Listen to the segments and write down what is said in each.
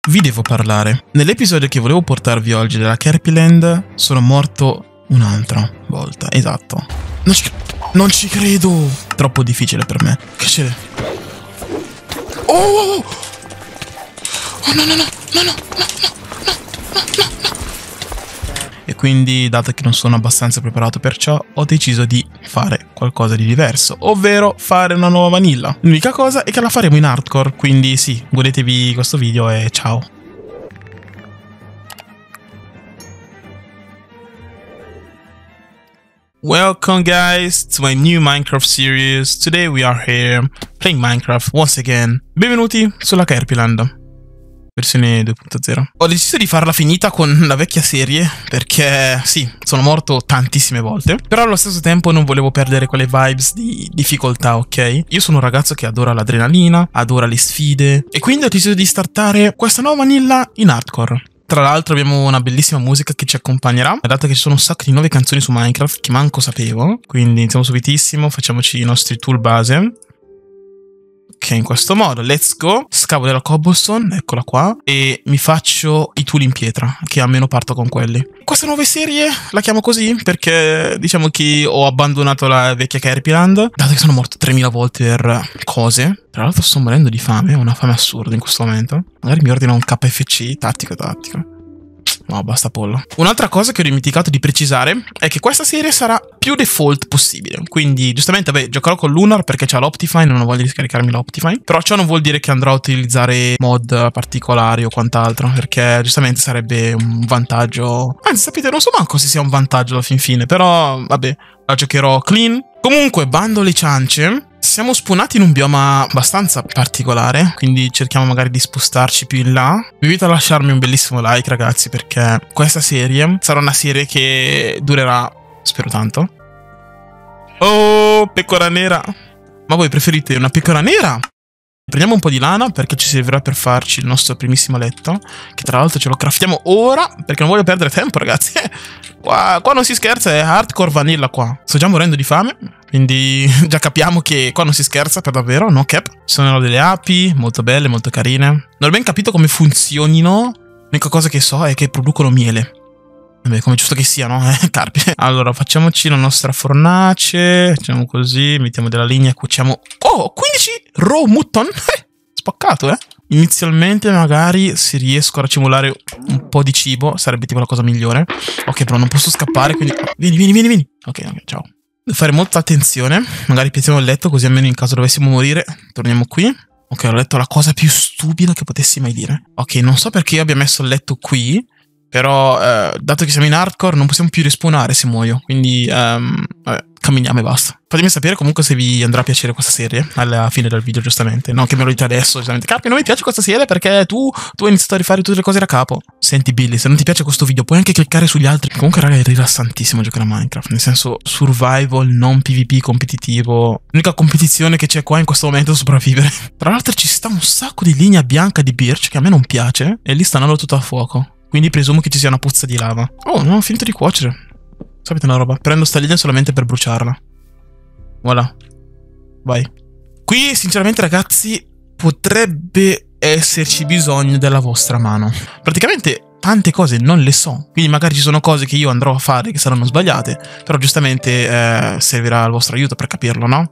Vi devo parlare. Nell'episodio che volevo portarvi oggi della Kerpyland sono morto un'altra volta. Esatto. Non ci credo. Troppo difficile per me. Che c'è? Oh! Oh no. E quindi, dato che non sono abbastanza preparato per ciò, ho deciso di fare qualcosa di diverso, ovvero fare una nuova vanilla. L'unica cosa è che la faremo in hardcore, quindi sì, godetevi questo video e ciao. Welcome guys to my new Minecraft series. Today we are here playing Minecraft once again. Benvenuti sulla Kerpyland. Versione 2.0. Ho deciso di farla finita con la vecchia serie perché sì, sono morto tantissime volte, però allo stesso tempo non volevo perdere quelle vibes di difficoltà, ok? Io sono un ragazzo che adora l'adrenalina, adora le sfide e quindi ho deciso di startare questa nuova vanilla in hardcore. Tra l'altro abbiamo una bellissima musica che ci accompagnerà, dato che ci sono un sacco di nuove canzoni su Minecraft che manco sapevo, quindi iniziamo subitissimo, facciamoci i nostri tool base. Ok, in questo modo, let's go. Scavo della cobblestone, eccola qua. E mi faccio i tool in pietra, che almeno parto con quelli. Questa nuova serie la chiamo così perché diciamo che ho abbandonato la vecchia Kerpyland, dato che sono morto 3000 volte per cose. Tra l'altro sto morendo di fame, ho una fame assurda in questo momento. Magari mi ordino un KFC, tattico. No, basta pollo. Un'altra cosa che ho dimenticato di precisare è che questa serie sarà più default possibile. Quindi, giustamente, vabbè, giocherò con Lunar perché c'ha l'Optifine, non ho voglia di scaricarmi l'Optifine. Però ciò non vuol dire che andrò a utilizzare mod particolari o quant'altro, perché giustamente sarebbe un vantaggio. Anzi, sapete, non so manco se sia un vantaggio alla fin fine, però, vabbè, la giocherò clean. Comunque, bando le ciance. Siamo spawnati in un bioma abbastanza particolare, quindi cerchiamo magari di spostarci più in là. Vi invito a lasciarmi un bellissimo like, ragazzi, perché questa serie sarà una serie che durerà, spero tanto. Oh, pecora nera! Ma voi preferite una pecora nera? Prendiamo un po' di lana perché ci servirà per farci il nostro primissimo letto, che tra l'altro ce lo craftiamo ora perché non voglio perdere tempo, ragazzi. Qua non si scherza, è hardcore vanilla qua. Sto già morendo di fame, quindi già capiamo che qua non si scherza per davvero, no cap. Ci sono delle api, molto belle, molto carine. Non ho ben capito come funzionino, l'unica cosa che so è che producono miele. Vabbè, come giusto che sia, no? Carpi. Allora, facciamoci la nostra fornace, facciamo così, mettiamo della legna e cuociamo. Oh, 15 raw mutton! Spaccato, eh? Inizialmente magari se riesco a racimolare un po' di cibo sarebbe tipo la cosa migliore. Ok, però non posso scappare, quindi vieni. Ok, ciao. Devo fare molta attenzione. Magari piazziamo il letto così almeno in caso dovessimo morire torniamo qui. Ok, ho letto la cosa più stupida che potessi mai dire. Ok, non so perché io abbia messo il letto qui, però dato che siamo in hardcore non possiamo più respawnare se muoio. Quindi vabbè, camminiamo e basta. Fatemi sapere comunque se vi andrà a piacere questa serie alla fine del video, giustamente. Non che me lo dite adesso, giustamente. Carpi, non mi piace questa serie perché tu hai iniziato a rifare tutte le cose da capo. Senti Billy, se non ti piace questo video puoi anche cliccare sugli altri. Comunque raga, è rilassantissimo giocare a Minecraft, nel senso survival, non PvP competitivo. L'unica competizione che c'è qua in questo momento è sopravvivere. Tra l'altro ci sta un sacco di linea bianca di birch che a me non piace e lì sta andando tutto a fuoco. Quindi presumo che ci sia una puzza di lava. Oh, non ho finito di cuocere. Sapete una roba? Prendo sta linea solamente per bruciarla. Voilà. Vai. Qui, sinceramente, ragazzi, potrebbe esserci bisogno della vostra mano. Praticamente tante cose non le so. Quindi magari ci sono cose che io andrò a fare che saranno sbagliate. Però giustamente servirà il vostro aiuto per capirlo, no?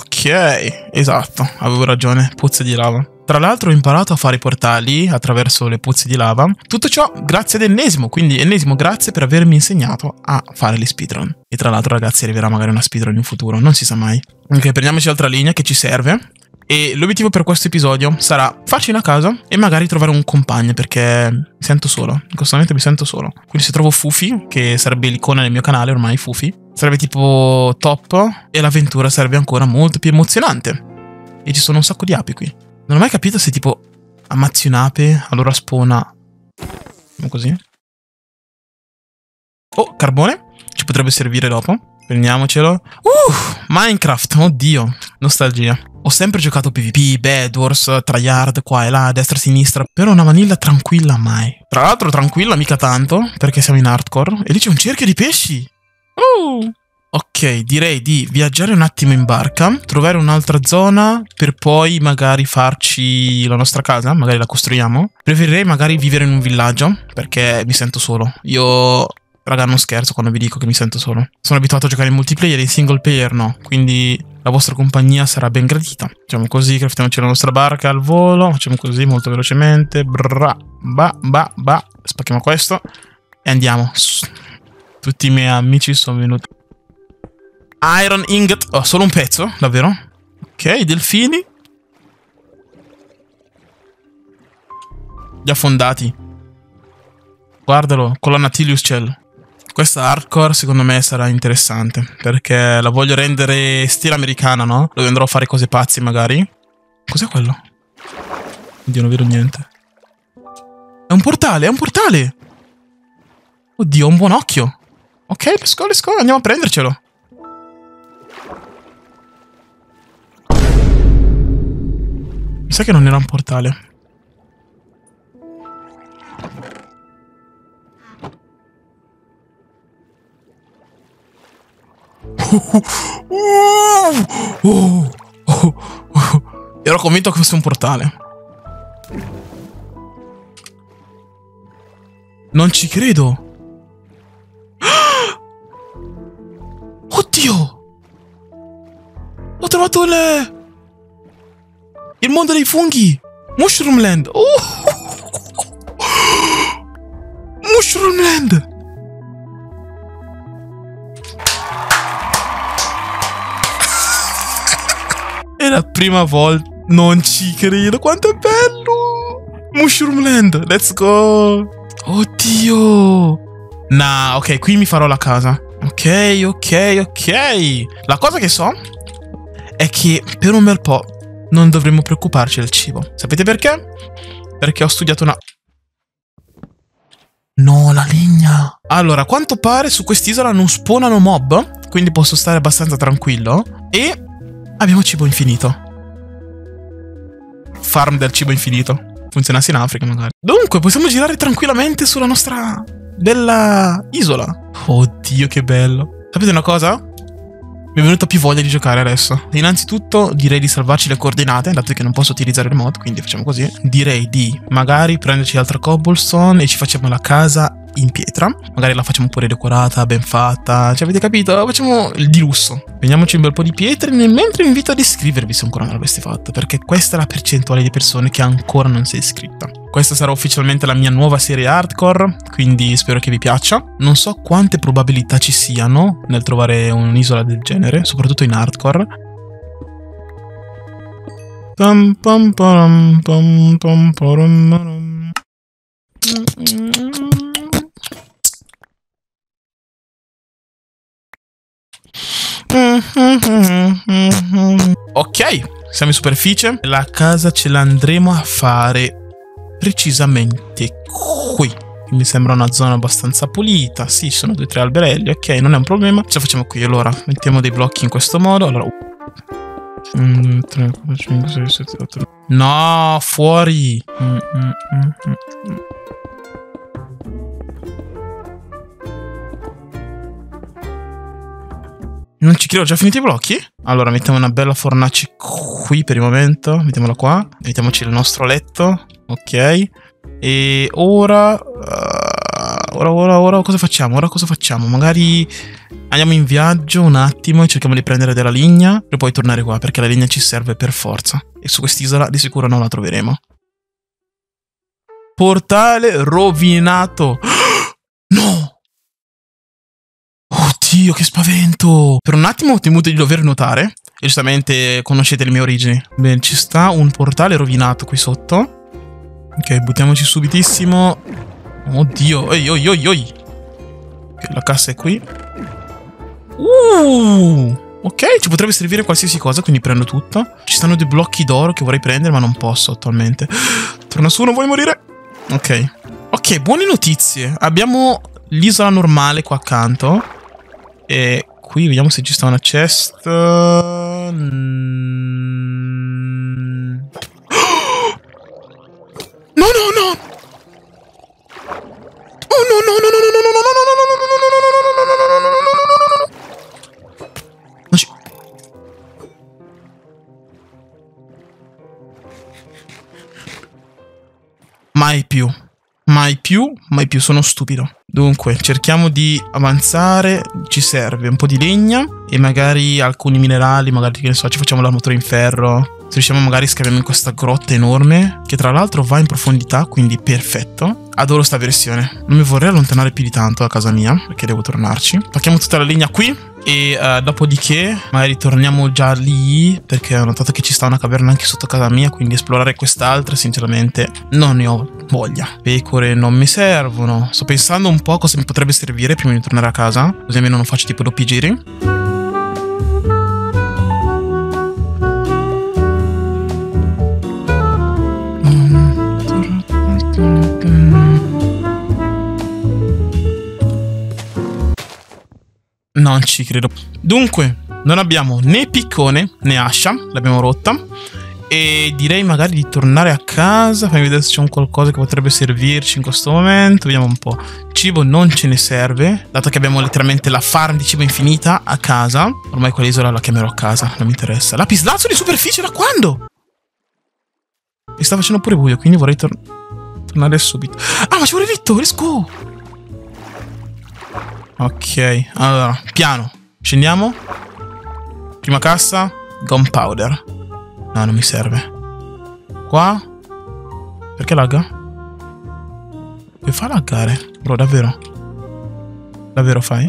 Ok, esatto, avevo ragione, puzze di lava. Tra l'altro ho imparato a fare i portali attraverso le puzze di lava. Tutto ciò grazie ad Ennesimo, quindi Ennesimo grazie per avermi insegnato a fare le speedrun. E tra l'altro ragazzi arriverà magari una speedrun in futuro, non si sa mai. Ok, prendiamoci l'altra linea che ci serve. E l'obiettivo per questo episodio sarà farci una casa e magari trovare un compagno perché mi sento solo, in questo momento mi sento solo. Quindi se trovo Fufi, che sarebbe l'icona del mio canale ormai, Fufi, sarebbe tipo top e l'avventura sarebbe ancora molto più emozionante. E ci sono un sacco di api qui. Non ho mai capito se tipo ammazzi un'ape, allora spawna così. Oh, carbone, ci potrebbe servire dopo. Prendiamocelo. Minecraft, oddio, nostalgia. Ho sempre giocato PvP, Bed Wars, tryhard, qua e là, a destra e a sinistra. Però una vanilla tranquilla mai. Tra l'altro tranquilla mica tanto, perché siamo in hardcore. E lì c'è un cerchio di pesci. Ok, direi di viaggiare un attimo in barca, trovare un'altra zona per poi magari farci la nostra casa, magari la costruiamo. Preferirei magari vivere in un villaggio, perché mi sento solo. Io, raga, non scherzo quando vi dico che mi sento solo. Sono abituato a giocare in multiplayer, in single player no, quindi la vostra compagnia sarà ben gradita. Facciamo così, craftiamoci la nostra barca al volo, facciamo così molto velocemente. Spacchiamo questo e andiamo. Tutti i miei amici sono venuti. Iron ingot. Oh, solo un pezzo, davvero? Ok, delfini. Gli affondati. Guardalo, colonna Tilius Shell. Questa hardcore secondo me sarà interessante, perché la voglio rendere stile americana, no? Dove andrò a fare cose pazze magari. Cos'è quello? Oddio, non vedo niente. È un portale, è un portale! Oddio, un buon occhio. Ok, let's go, andiamo a prendercelo. Mi sa che non era un portale. Ero convinto che fosse un portale. Non ci credo. Oddio! Ho trovato il mondo dei funghi! Mushroomland! Mushroomland! È la prima volta. Non ci credo, quanto è bello! Mushroomland, let's go! Oddio! Nah, ok, qui mi farò la casa. Ok. La cosa che so è che per un bel po' non dovremmo preoccuparci del cibo. Sapete perché? Perché ho studiato una... No, la legna. Allora, a quanto pare su quest'isola non spawnano mob, quindi posso stare abbastanza tranquillo. E abbiamo cibo infinito. Farm del cibo infinito. Funzionasse in Africa magari. Dunque, possiamo girare tranquillamente sulla nostra bella isola. Oddio, che bello. Sapete una cosa? Mi è venuta più voglia di giocare adesso. Innanzitutto direi di salvarci le coordinate, dato che non posso utilizzare il mod, quindi facciamo così. Direi di magari prenderci altra cobblestone e ci facciamo la casa in pietra. Magari la facciamo pure decorata, ben fatta. Cioè, avete capito? Facciamo il di lusso. Prendiamoci un bel po' di pietre, mentre vi invito ad iscrivervi se ancora non l'aveste fatto, perché questa è la percentuale di persone che ancora non si è iscritta. Questa sarà ufficialmente la mia nuova serie hardcore, quindi spero che vi piaccia. Non so quante probabilità ci siano nel trovare un'isola del genere, soprattutto in hardcore. Ok, siamo in superficie. La casa ce la andremo a fare precisamente qui. Mi sembra una zona abbastanza pulita. Sì, ci sono 2 o 3 alberelli. Ok, non è un problema. Ce la facciamo qui. Allora, mettiamo dei blocchi in questo modo. Allora, 1, 2, 3, 4, 5, 6, 7, 8. No, fuori. Non ci credo, ho già finito i blocchi? Allora, mettiamo una bella fornace qui per il momento. Mettiamola qua. Mettiamoci il nostro letto. Ok. E ora cosa facciamo? Ora cosa facciamo? Magari andiamo in viaggio un attimo e cerchiamo di prendere della legna per poi tornare qua, perché la legna ci serve per forza. E su quest'isola di sicuro non la troveremo. Portale rovinato. No! Oddio, che spavento! Per un attimo ho temuto di dover nuotare. E giustamente conoscete le mie origini. Bene, ci sta un portale rovinato qui sotto. Ok, buttiamoci subitissimo. Oddio, oi. Ok, la cassa è qui. Ok, ci potrebbe servire qualsiasi cosa, quindi prendo tutto. Ci stanno 2 blocchi d'oro che vorrei prendere, ma non posso attualmente. Torna su, non vuoi morire? Ok, buone notizie. Abbiamo l'isola normale qua accanto. E qui vediamo se ci sta una chest. mai più. Mai più, sono stupido. Dunque, cerchiamo di avanzare. Ci serve un po' di legna e magari alcuni minerali, magari, che ne so, ci facciamo l'armatura in ferro. Se riusciamo magari scaviamo in questa grotta enorme, che tra l'altro va in profondità, quindi perfetto. Adoro sta versione. Non mi vorrei allontanare più di tanto da casa mia, perché devo tornarci. Pacchiamo tutta la legna qui e dopodiché magari torniamo già lì, perché ho notato che ci sta una caverna anche sotto casa mia, quindi esplorare quest'altra sinceramente non ne ho voglia. Pecore non mi servono. Sto pensando un po' cosa mi potrebbe servire prima di tornare a casa, così almeno non faccio tipo doppi giri. Non ci credo. Dunque, non abbiamo né piccone né ascia, l'abbiamo rotta. E direi magari di tornare a casa. Fammi vedere se c'è un qualcosa che potrebbe servirci in questo momento. Vediamo un po'. Cibo non ce ne serve, dato che abbiamo letteralmente la farm di cibo infinita a casa. Ormai quell'isola la chiamerò casa, non mi interessa. Lapislazzo di superficie da quando? Mi sta facendo pure buio, quindi vorrei tornare subito. Ah, ma ci vuole ritto, let's go! Ok, allora, piano. Scendiamo. Prima cassa. Gunpowder. No, non mi serve. Qua. Perché lagga? Che fa laggare? Bro, davvero? Davvero fai?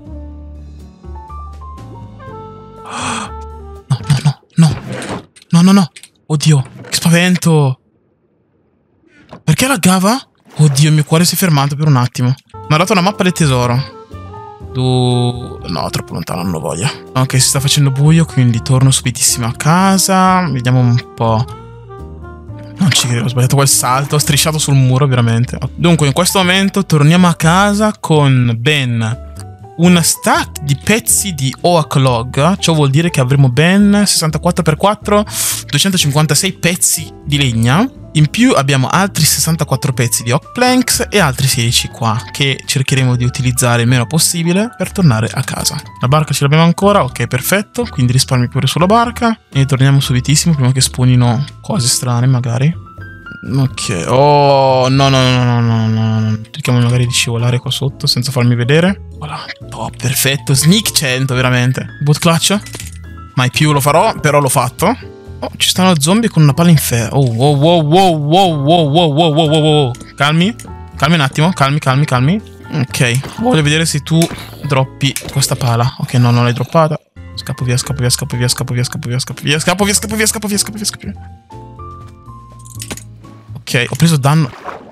No, no, no, no. No, no, no. Oddio, che spavento. Perché laggava? Oddio, il mio cuore si è fermato per un attimo. Mi ha dato una mappa del tesoro. No, troppo lontano, non ho voglia. Ok, si sta facendo buio, quindi torno subitissimo a casa. Vediamo un po'. Non ci credo, ho sbagliato quel salto, ho strisciato sul muro, veramente. Dunque, in questo momento torniamo a casa con ben una stack di pezzi di Oak Log. Ciò vuol dire che avremo ben 64x4, 256 pezzi di legna. In più abbiamo altri 64 pezzi di Oak Planks e altri 16 qua, che cercheremo di utilizzare il meno possibile per tornare a casa. La barca ce l'abbiamo ancora, ok, perfetto, quindi risparmi pure sulla barca. E torniamo subitissimo prima che spawnino cose strane magari. Ok, oh, no, no, no, no, no, no, no. Cerchiamo magari di scivolare qua sotto senza farmi vedere. Voilà, top, perfetto, sneak 100 veramente. Boot clutch? Mai più lo farò, però l'ho fatto. Oh, ci stanno zombie con una palla in ferro. Oh, wow, wow, wow, wow, wow, wow, wow, wow, wow. Calmi, calmi un attimo, calmi, calmi, calmi. Ok, voglio vedere se tu droppi questa pala. Ok, no, non l'hai droppata. Scappo via, scappo via, scappo via, scappo via, scappo via, scappo via, scappo via, scappo via, scappo via, scappo via, scappo via. Ok, ho preso danno.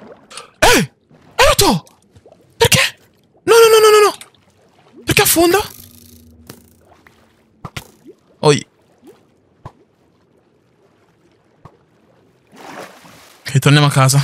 Aiuto! Perché? No, no, no, no, no, no. Perché affonda? Oi. Ok, torniamo a casa.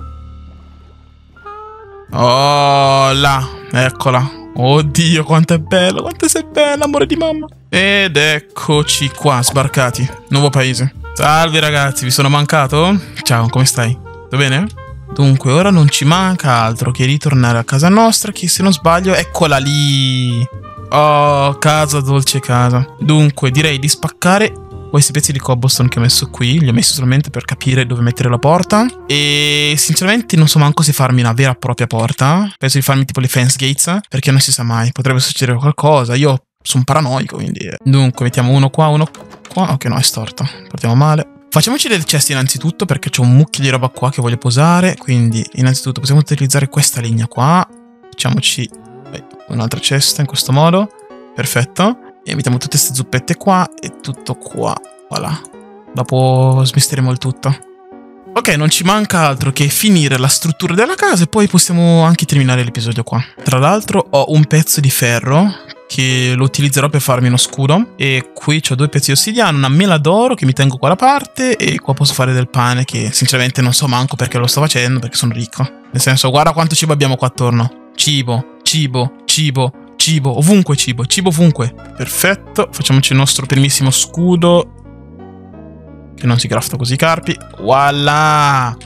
Oh, là. Eccola. Oddio, quanto è bella, quanto sei bella, amore di mamma. Ed eccoci qua, sbarcati. Nuovo paese. Salve ragazzi, vi sono mancato? Ciao, come stai? Tutto bene? Dunque, ora non ci manca altro che ritornare a casa nostra, che se non sbaglio, eccola lì. Oh, casa, dolce casa. Dunque, direi di spaccare questi pezzi di cobblestone che ho messo qui. Li ho messi solamente per capire dove mettere la porta. E sinceramente non so manco se farmi una vera e propria porta. Penso di farmi tipo le fence gates, perché non si sa mai, potrebbe succedere qualcosa. Io sono paranoico, quindi. Dunque, mettiamo uno qua, uno qua. Ok, no, è storta. Partiamo male. Facciamoci del chest innanzitutto, perché c'è un mucchio di roba qua che voglio posare. Quindi, innanzitutto, possiamo utilizzare questa legna qua. Facciamoci un'altra cesta in questo modo. Perfetto. E mettiamo tutte queste zuppette qua e tutto qua. Voilà. Dopo smisteremo il tutto. Ok, non ci manca altro che finire la struttura della casa e poi possiamo anche terminare l'episodio qua. Tra l'altro ho un pezzo di ferro che lo utilizzerò per farmi uno scudo. E qui ho 2 pezzi di ossidiana, una mela d'oro che mi tengo qua da parte. E qua posso fare del pane che sinceramente non so manco perché lo sto facendo, perché sono ricco. Nel senso, guarda quanto cibo abbiamo qua attorno. Cibo, cibo, cibo, cibo, ovunque cibo, cibo ovunque. Perfetto, facciamoci il nostro primissimo scudo, che non si crafta così carpi. Voilà.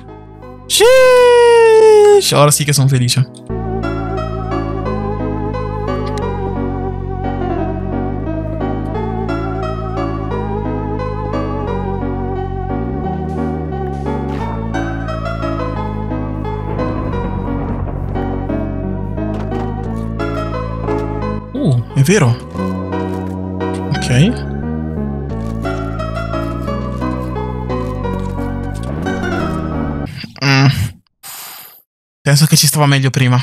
Sheesh. Ora sì che sono felice. vero. Ok. Penso che ci stava meglio prima.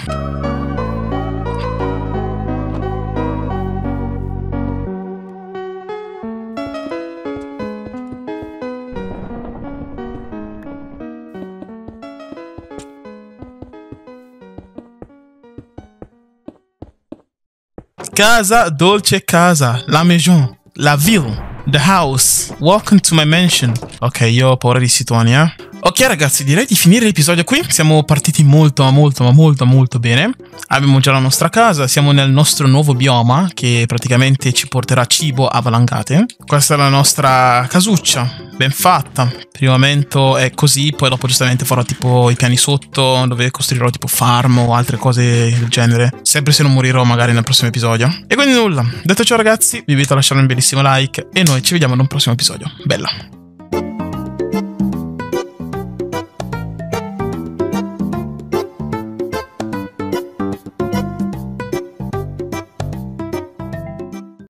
Casa, dolce casa, la maison, la ville, the house. Welcome to my mansion. Ok, io ho paura di situani, Ok ragazzi, direi di finire l'episodio qui. Siamo partiti molto bene. Abbiamo già la nostra casa, siamo nel nostro nuovo bioma che praticamente ci porterà cibo a valangate. Questa è la nostra casuccia, ben fatta. Per il momento è così, poi dopo giustamente farò tipo i piani sotto dove costruirò tipo farm o altre cose del genere. Sempre se non morirò magari nel prossimo episodio. E quindi nulla, detto ciò ragazzi, vi invito a lasciare un bellissimo like e noi ci vediamo in un prossimo episodio. Bella!